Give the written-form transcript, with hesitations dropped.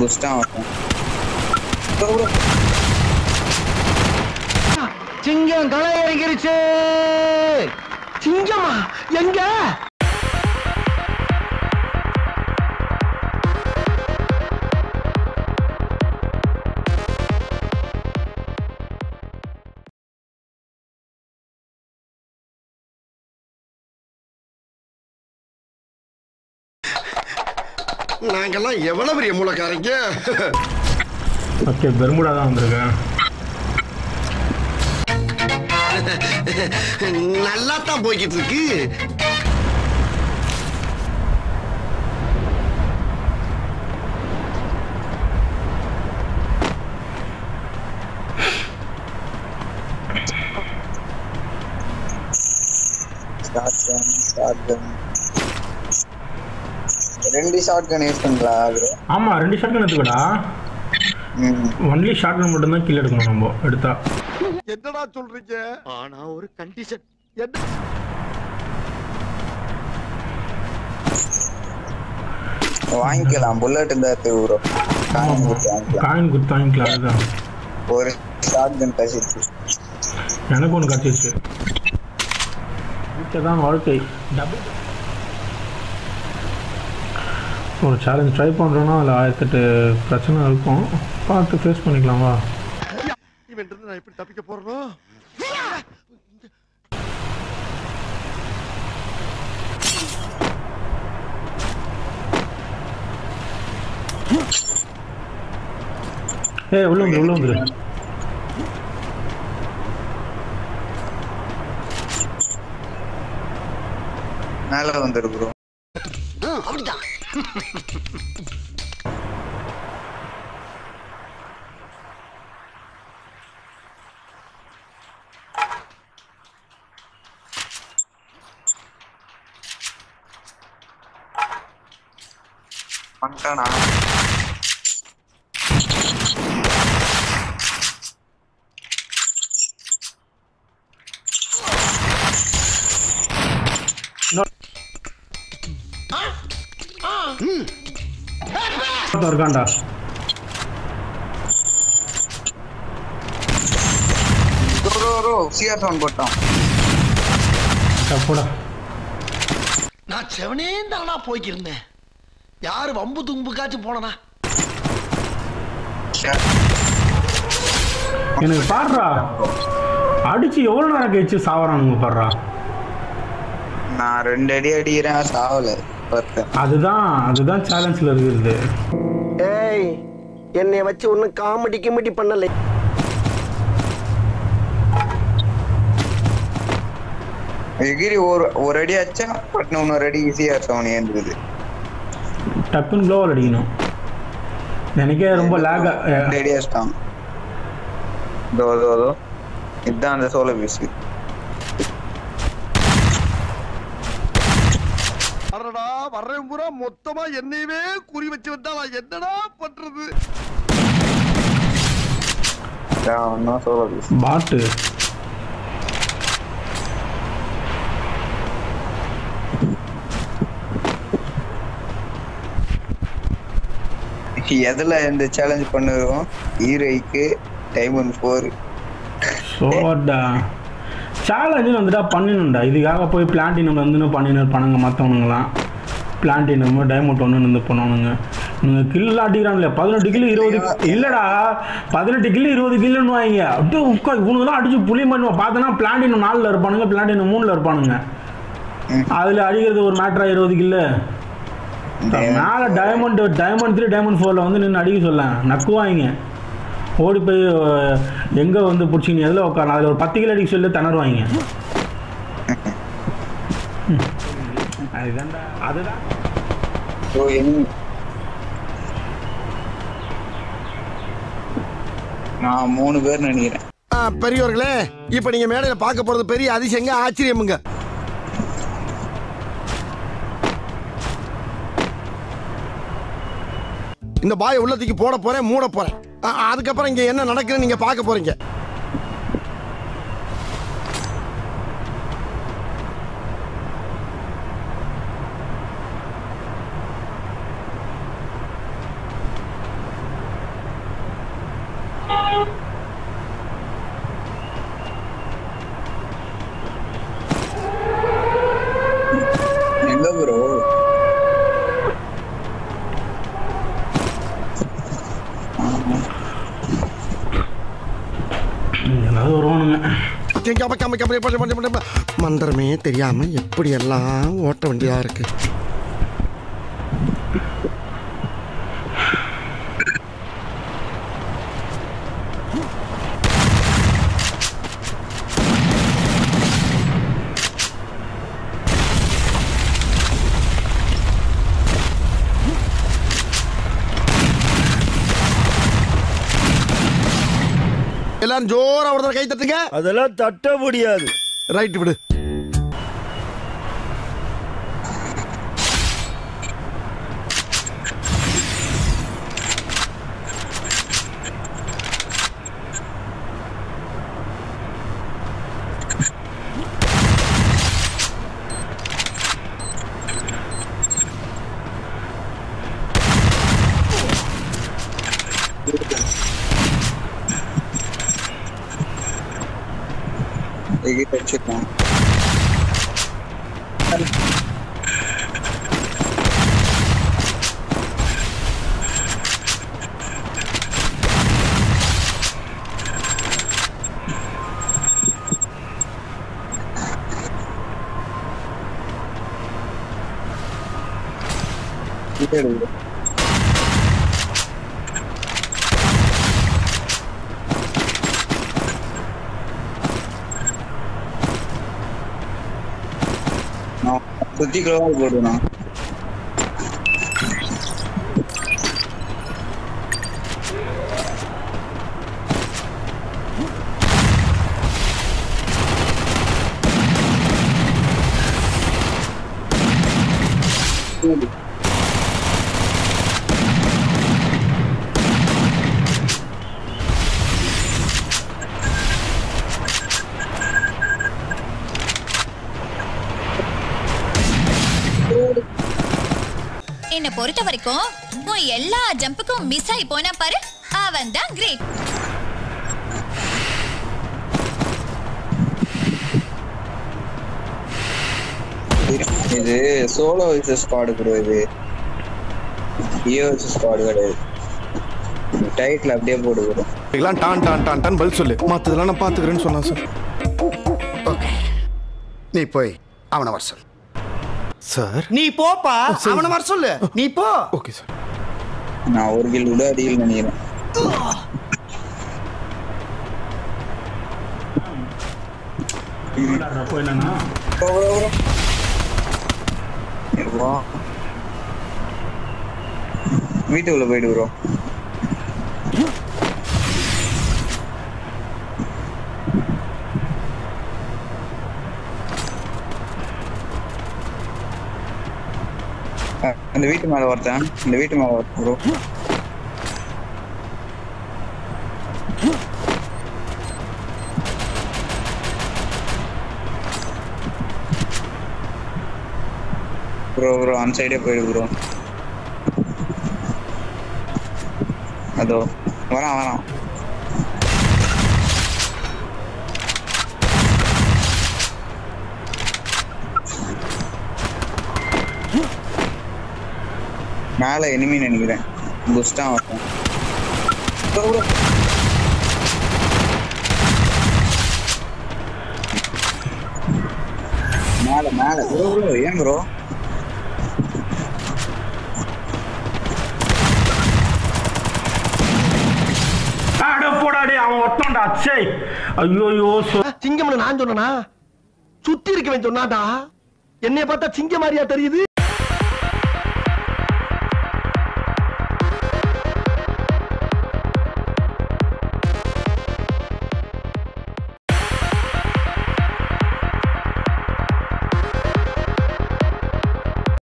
சிங்கம் களை இறங்கிருச்சு. சிங்கமா எங்க? நாங்கெல்லாம் எவ்வளவு பெரிய மூலக்காரங்க. ஓகே, பெருமுடா தான் வந்திருக்கேன். நல்லா தான் போய்கிட்டு இருக்கு. ரெண்டு ஷாட் கன் யூஸ் பண்ணலாம். ஆமா, 2 ஷாட் கன் எடுத்துக்கடா. ஒன்லி ஷாட் கன் மட்டும் தான் கில் எடுக்கணும் நம்ம எடுத்தா. என்னடா சொல்றீங்க? ஆனா ஒரு கண்டிஷன். வாங்கிக்கலாம், புல்லட் இந்த ப்ரோ. காயின் குத்து வாங்கிக்கலாம். அதுதான் ஒரு ஷாட் கன் கசிச்சு. எனக்கு ஒன்று கசிச்சு. இதுதான் வாழ்க்கை. ஒரு சேலஞ்ச் ட்ரை பண்ணுறோன்னா அதில் 1008 பிரச்சனை இருக்கும். பார்த்து ஃபேஸ் பண்ணிக்கலாமா? இவன் நான் எப்படி தப்பிக்க போறோம்? உள்ள வந்துரு. மேல வந்துரு ப்ரோ. அப்படிதான். பண்டானா இருக்காண்டா. நான் செவனே தானா போய்க்கிருந்தேன். யாரு வம்பு தும்புக்காச்சும் போனா எனக்கு பாடுறா அடிச்சு எவ்வளவு நேரம் கழிச்சு சாவறானுங்க பாடுறா. நான் 2 அடி அடிக்கிறேன், சாவல. அதுதான் சேலஞ்சில் இருக்குது. ஏய், என்னை வச்சு ஒன்னும் காமெடி கிமெடி பண்ணல. எகிரி ஒரு அடி அடிச்சா பட்ன இன்னொரு அடி ஈஸியா சவுண்ட் ஏந்துது. டக்குன்னு க்ளோவல் அடிக்கணும். எனக்கே ரொம்ப லேக். அடி அடிச்சிட்டான். இதுதான் அந்த சோலோ பீஸ். வர்றேன் பூரா மொத்தமா என்னையவே குறி வச்சு வந்தா நான் என்னடா பண்றது? பாட்டு எதுல இந்த சேலஞ்ச் பண்ணுறோம்? ஹீரோய்க்கு டைமண்ட் 4 சோடா சேலஞ்சு வந்துட்டா பண்ணிடணும்டா. இதுக்காக போய் பிளாட்டினம் வந்து பண்ணின்னு இருப்பானுங்க மற்றவனுங்களாம். பிளாட்டினம் டைமண்ட் 1 இருந்து பண்ணணுங்க. நீங்கள் கில் அடிக்கிறாங்களே 18 கிலோ 20 இல்லைடா 18 கிலோ 20 கிலோன்னு வாங்க. அப்படியே இவனுங்கெல்லாம் அடிச்சு புளி பண்ணுவோம். பார்த்தோன்னா பிளாட்டினம் 4ல் இருப்பானுங்க, பிளாட்டினம் 3ல் இருப்பானுங்க. அதில் அடிக்கிறது ஒரு மேட்ரா 20 கிலோ. மேலே டைமண்ட் 3 டைமண்ட் 4ல் வந்து நின்று அடிக்க சொல்ல நக்குவாங்க. ஓடி போய் எங்கே வந்து பிடிச்சிங்க எதில் உட்காரணும். அதில் ஒரு 10 கிலோ அடிக்க சொல்லி திணறுவாங்க. அதுதான்டா அதுதான் நான் 3 பேர் நினைக்கிறேன். பெரியவர்களே, இப்ப நீங்க மேடையில பார்க்க போறது பெரிய அதிசயங்க, ஆச்சரியமுங்க. இந்த பாயை உள்ளத்துக்கு போட போறேன், மூட போறேன். அதுக்கப்புறம் இங்க என்ன நடக்குதுன்னு நீங்க பார்க்க போறீங்க. மந்திரமே தெரியாம எப்படி எல்லாம் ஓட்ட வேண்டியதா இருக்கு. எல்லாரும் ஜோரா ஒரு கை தட்டுங்க. அதெல்லாம் தட்ட முடியாது. ரைட் விடு. வச்சுக்கலாம். சுத்தி கிலோவால் போடுவேன். என்ன பொறுத்த வரைக்கும் உன் எல்லா ஜம்புக்கும் மிஸ் ஆகி போனா பாரு, அவன் தான் கிரேட். இது சோலோ வெர்சஸ் ஸ்குவாட் ப்ரோ. இது டியோ வெர்சஸ் ஸ்குவாட் கிடையாது. டைட்டில் அப்படியே போடு ப்ரோ. இதெல்லாம் டான் டான் டான் டான் பதில் சொல்லு. மற்றதெல்லாம் நான் பார்த்துக்கிறேன்னு சொன்னான் சார். ஓகே, நீ போய் அவனை வர சொல்லு. சார் நீ போப்பா, அவனை வர சொல்லு. நீ போ. Okay sir. நான் ஒரு கில் விட அதிகம் நினைக்கிறேன். என்னன்னா வீட்டுக்குள்ள போயிட்டு ப்ரோ. அந்த வீட்டு மேல ஒருத்தன், இந்த வீட்டு மேல ஒருத்தன் ப்ரோ. ப்ரோ ப்ரோ அந்த சைடே போயிடு ப்ரோ. அதோ வரான் வரான். மேல எனிமி நினைக்கிறேன். புஷ்டா வரேன். மேல மேல ப்ரோ ப்ரோ. ஏன் ப்ரோ போடாடி அவன் ஒருத்தன்டா. சே ஐயோ சிங்கம்னு நான் சொன்னா சுத்தி இருக்கவன் சொன்னாடா. என்னைய பார்த்தா சிங்க மாதிரியா தெரியுது?